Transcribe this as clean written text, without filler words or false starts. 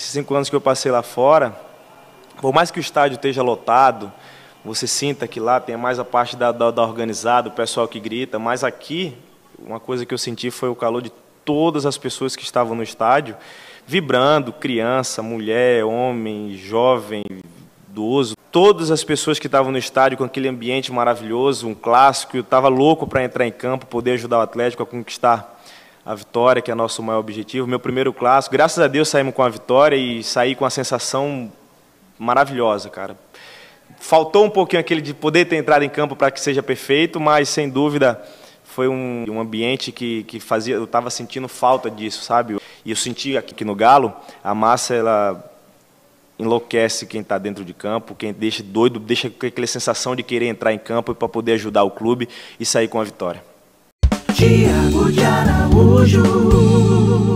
Esses 5 anos que eu passei lá fora, por mais que o estádio esteja lotado, você sinta que lá tem mais a parte da organizada, o pessoal que grita, mas aqui, uma coisa que eu senti foi o calor de todas as pessoas que estavam no estádio, vibrando, criança, mulher, homem, jovem, idoso. Todas as pessoas que estavam no estádio com aquele ambiente maravilhoso, um clássico, eu estava louco para entrar em campo, poder ajudar o Atlético a conquistar a vitória, que é nosso maior objetivo. Meu primeiro clássico, graças a Deus saímos com a vitória e saí com a sensação maravilhosa, cara. Faltou um pouquinho aquele de poder ter entrado em campo para que seja perfeito, mas sem dúvida foi um ambiente que fazia, eu estava sentindo falta disso, sabe? E eu senti aqui no Galo, a massa ela enlouquece quem está dentro de campo, quem deixa doido, deixa com aquela sensação de querer entrar em campo para poder ajudar o clube e sair com a vitória. Thiago de Araújo.